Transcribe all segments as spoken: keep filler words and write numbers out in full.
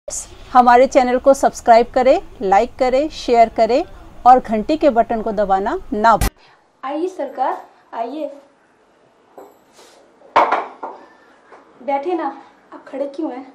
हमारे चैनल को सब्सक्राइब करें, लाइक करें, शेयर करें और घंटी के बटन को दबाना ना भूलें। आइए सरकार, आइए बैठे ना, आप खड़े क्यों हैं?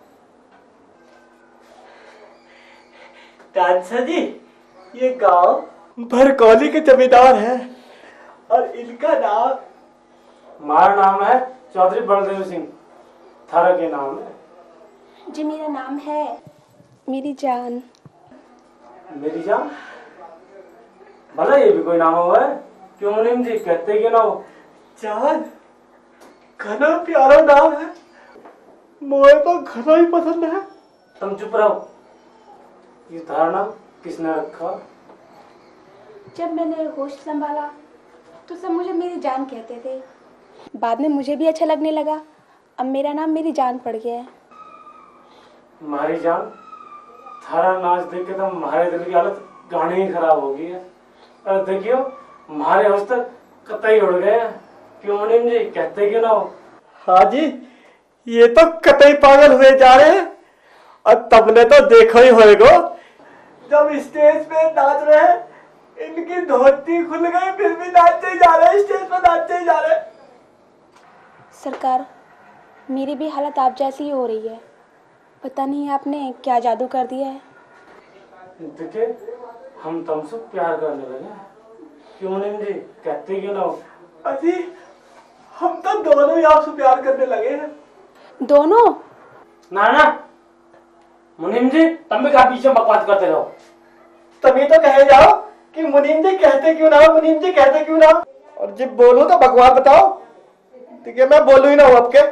तानसा जी, ये गांव भरकौली के जमींदार है और इनका नाम, हमारा नाम है चौधरी बलदेव सिंह। थारा के नाम है जी, मेरा नाम है मेरी जान। मेरी जान? भला ये भी कोई नाम हुआ है? क्यों मुनीम जी कहते क्यों ना हो? जान घना प्यारा नाम है, मुझे तो घना ही पसंद है। तुम चुप रहो। ये थारा नाम किसने रखा? जब मैंने होश संभाला तो सब मुझे मेरी जान कहते थे। बाद में मुझे भी अच्छा लगने लगा, अब मेरा नाम मेरी जान पड़ गया है। हमारी जान, थारा नाच देख के तो हमारे दिल की हालत गाने ही खराब हो गई है। और देखियो हमारे होश तक कतई उड़ गए हैं। क्यों मुनीम जी कहते क्यों ना हो? हाँ जी, ये तो कतई पागल हुए जा रहे हैं। और तुमने तो देखो ही होएगो, जब स्टेज पे नाच रहे हैं, इनकी धोती खुल गई फिर भी नाचते ही जा रहे हैं, स्टेज पे नाचते ही जा रहे हैं। सरकार, मेरी भी हालत आप जैसी ही हो रही है। पता नहीं आपने क्या जादू कर दिया है। देखिए हम तुमसे प्यार करने लगे। क्यों मुनीम जी कहते क्यों ना हो? अजी हम तो दोनों ही आपसे प्यार करने लगे हैं। दोनों? ना ना मुनीम जी, तुम भी कहा पीछे बकवास करते रहो। तभी तो कहे जाओ कि मुनीम जी कहते क्यों ना हो, मुनीम जी कहते क्यों ना हो। और जब बोलूं तो बकवास बताओ, ठीक है? मैं बोलू ही ना हूं आपके।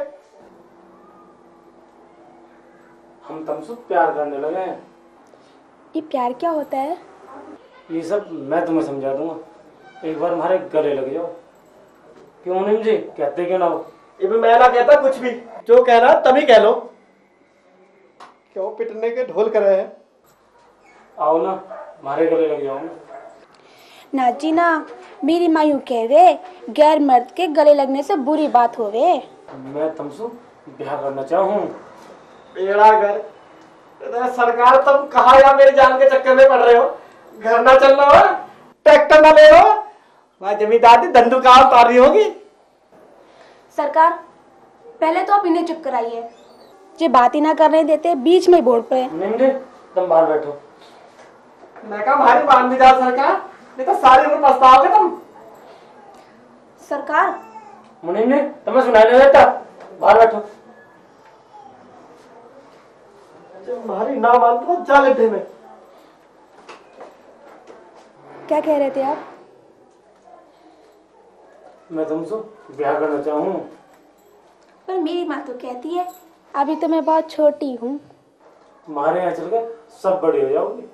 हम तुमसे प्यार करने लगे हैं। ये प्यार क्या होता है? ये सब मैं तुम्हें समझा दूंगा, एक बार हमारे गले लग जाओ। क्यों मुनीम जी कहते क्यों ना हो? ये भी मैं ना कहता कुछ भी, जो कहना तभी कह लो। क्यों पिटने के ढोल कर रहे हैं? आओ ना, हमारे गले लग जाओ ना। ना जी ना, मेरी माँ यूं कह वे, गैर मर्द के गले लगने से बुरी बात होवे। मैं तुमसे ब्याह करना चाहूँ। बेड़ा घर सरकार, तुम कहा या मेरी जान के चक्कर में पड़ रहे हो? घर ना चल रहा हो, ट्रैक्टर ना ले लो, वहां जमींदार धंधुकार उतार रही होगी। सरकार, पहले तो आप इन्हें चुप कराइए, ये बात ही ना करने देते, बीच में बोल पे। मुनीम जी तुम बाहर बैठो। मैं कहा भारी मान भी जा सरकार, नहीं तो सारी उम्र पछताओगे तुम। सरकार, मुनीम जी तुम्हें सुनाई नहीं देता? बाहर बैठो। हमारी ना मानते तो जा लेते में। क्या कह रहे थे आप? मैं तुमसे ब्याह करना चाहूँ। पर मेरी माँ तो कहती है अभी तो मैं बहुत छोटी हूँ। हमारे यहाँ चल कर सब बड़े हो जाओगे।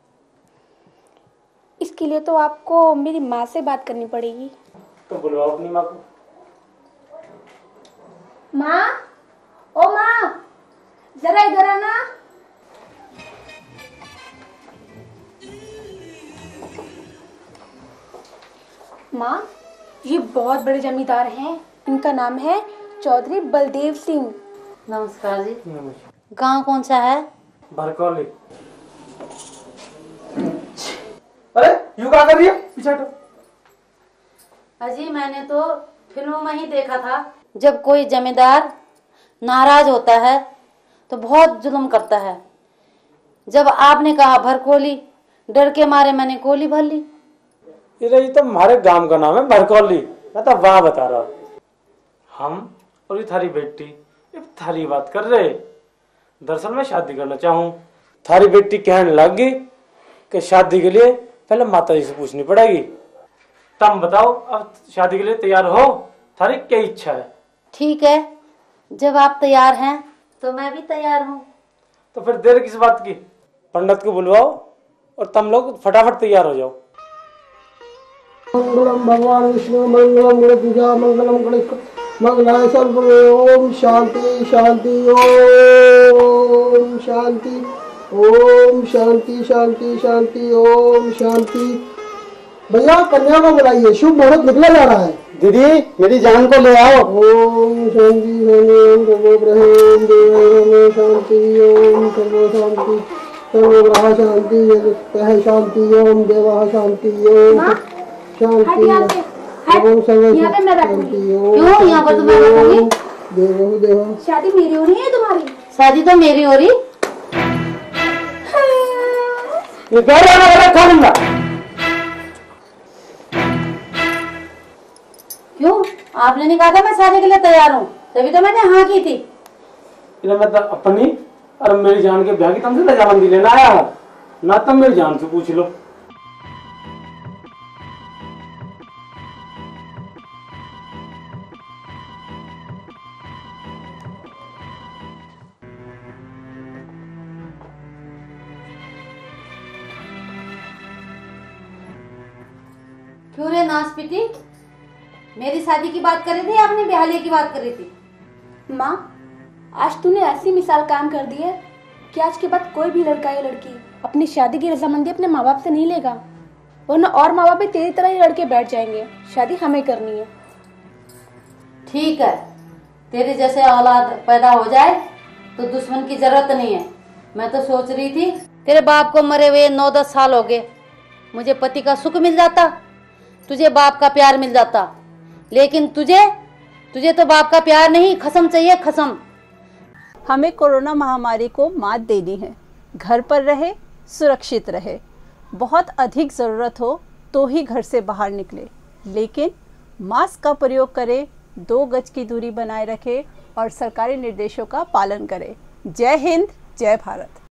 इसके लिए तो आपको मेरी माँ से बात करनी पड़ेगी। तो बुलवाओ अपनी माँ को। माँ, ओ माँ, जरा इधर आना। माँ, ये बहुत बड़े जमींदार हैं, इनका नाम है चौधरी बलदेव सिंह। नमस्कार जी। गांव कौन सा है? भरकौली। अरे यू क्या कर रही है? पीछे हटो। अजी मैंने तो फिल्मों में ही देखा था, जब कोई जमींदार नाराज होता है तो बहुत जुल्म करता है। जब आपने कहा भरकोली, डर के मारे मैंने कोली भर ली। ये तो हमारे गांव का नाम है भरकौली। मैं तो वाह बता रहा। हम और ये थारी बेटी ये थारी बात कर रहे। दरअसल मैं शादी करना चाहूँ। थारी बेटी कहने लग गई कि शादी के लिए पहले माता जी से पूछनी पड़ेगी। तुम बताओ अब शादी के लिए तैयार हो? थारी क्या इच्छा है? ठीक है, जब आप तैयार हैं तो मैं भी तैयार हूँ। तो फिर देर किस बात की? पंडित को बुलवाओ और तुम लोग फटाफट तैयार हो जाओ। मंगलम भगवान विष्णु मंगलम गुरु पूजा मंगलम गणेश मंगलाय सर्व। ओम शांति शांति ओम शांति ओम शांति शांति शांति ओम शांति। भैया कन्या को बुलाइए, शुभ मुहूर्त निकला जा रहा है। दीदी मेरी जान को ले आओ। ओम शांति ओम सर्वग्रह देव शांति ओम सर्व शांति सर्वग्रह शांति जगत शांति ओम देव शांति ओम शांति ओम सर्व शांति ओम। क्यों यहाँ पर तुम्हें बैठोगी? देव देव शादी मेरी हो रही है तुम्हारी? शादी तो मेरी हो रही। ये कह रहा खा लूंगा। क्यों? आपने नहीं कहा था मैं शादी के लिए तैयार हूँ, तभी तो मैंने हाँ की थी। इधर मैं तो अपनी और मेरी जान के ब्याह की तुमसे रजामंदी लेना आया हूँ, ना तुम मेरी जान से पूछ लो। क्यों रे नासपीटी, मेरी शादी की बात कर रही थी या अपनी ब्याहले की बात कर रही थी? माँ, आज तूने ऐसी मिसाल कायम कर दी है कि आज के बाद कोई भी लड़का या लड़की अपनी शादी की रजामंदी अपने माँ बाप से नहीं लेगा, वरना और माँ बाप भी तेरी तरह ही लड़के बैठ जाएंगे। शादी हमें करनी है। ठीक है, तेरे जैसे औलाद पैदा हो जाए तो दुश्मन की जरूरत नहीं है। मैं तो सोच रही थी तेरे बाप को मरे हुए नौ दस साल हो गए, मुझे पति का सुख मिल जाता, तुझे बाप का प्यार मिल जाता, लेकिन तुझे तुझे तो बाप का प्यार नहीं, खसम चाहिए, खसम। हमें कोरोना महामारी को मात देनी है। घर पर रहे, सुरक्षित रहे, बहुत अधिक ज़रूरत हो तो ही घर से बाहर निकले, लेकिन मास्क का प्रयोग करें, दो गज की दूरी बनाए रखें और सरकारी निर्देशों का पालन करें। जय हिंद, जय भारत।